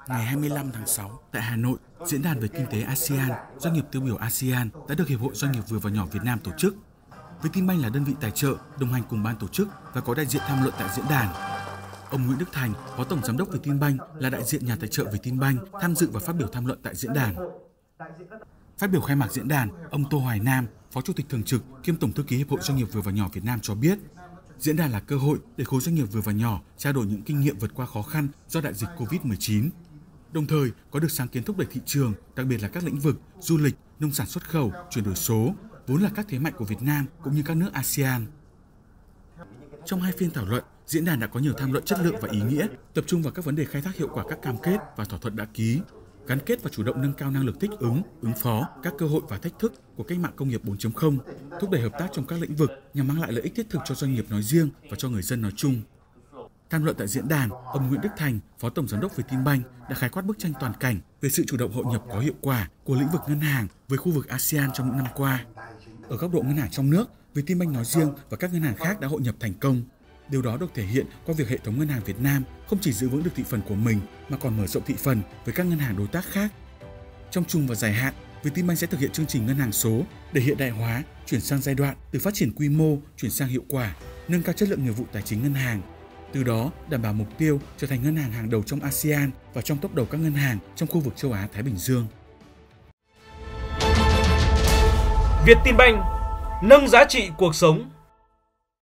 Ngày 25 tháng 6, tại Hà Nội, Diễn đàn về Kinh tế ASEAN, Doanh nghiệp tiêu biểu ASEAN đã được Hiệp hội Doanh nghiệp vừa và nhỏ Việt Nam tổ chức. Vietinbank là đơn vị tài trợ, đồng hành cùng ban tổ chức và có đại diện tham luận tại diễn đàn. Ông Nguyễn Đức Thành, Phó Tổng Giám đốc Vietinbank là đại diện nhà tài trợ Vietinbank tham dự và phát biểu tham luận tại diễn đàn. Phát biểu khai mạc diễn đàn, ông Tô Hoài Nam, Phó Chủ tịch Thường trực kiêm Tổng Thư ký Hiệp hội Doanh nghiệp vừa và nhỏ Việt Nam cho biết, diễn đàn là cơ hội để khối doanh nghiệp vừa và nhỏ trao đổi những kinh nghiệm vượt qua khó khăn do đại dịch Covid-19. Đồng thời, có được sáng kiến thúc đẩy thị trường, đặc biệt là các lĩnh vực du lịch, nông sản xuất khẩu, chuyển đổi số, vốn là các thế mạnh của Việt Nam cũng như các nước ASEAN. Trong hai phiên thảo luận, diễn đàn đã có nhiều tham luận chất lượng và ý nghĩa, tập trung vào các vấn đề khai thác hiệu quả các cam kết và thỏa thuận đã ký, gắn kết và chủ động nâng cao năng lực thích ứng, ứng phó các cơ hội và thách thức của cách mạng công nghiệp 4.0, thúc đẩy hợp tác trong các lĩnh vực nhằm mang lại lợi ích thiết thực cho doanh nghiệp nói riêng và cho người dân nói chung. Tham luận tại diễn đàn, ông Nguyễn Đức Thành, Phó Tổng Giám đốc Vietinbank đã khái quát bức tranh toàn cảnh về sự chủ động hội nhập có hiệu quả của lĩnh vực ngân hàng với khu vực ASEAN trong những năm qua. Ở góc độ ngân hàng trong nước, Vietinbank nói riêng và các ngân hàng khác đã hội nhập thành công. Điều đó được thể hiện qua việc hệ thống ngân hàng Việt Nam không chỉ giữ vững được thị phần của mình mà còn mở rộng thị phần với các ngân hàng đối tác khác. Trong trung và dài hạn, Vietinbank sẽ thực hiện chương trình ngân hàng số để hiện đại hóa, chuyển sang giai đoạn từ phát triển quy mô chuyển sang hiệu quả, nâng cao chất lượng nghiệp vụ tài chính ngân hàng. Từ đó đảm bảo mục tiêu trở thành ngân hàng hàng đầu trong ASEAN và trong top đầu các ngân hàng trong khu vực châu Á Thái Bình Dương. Vietinbank nâng giá trị cuộc sống.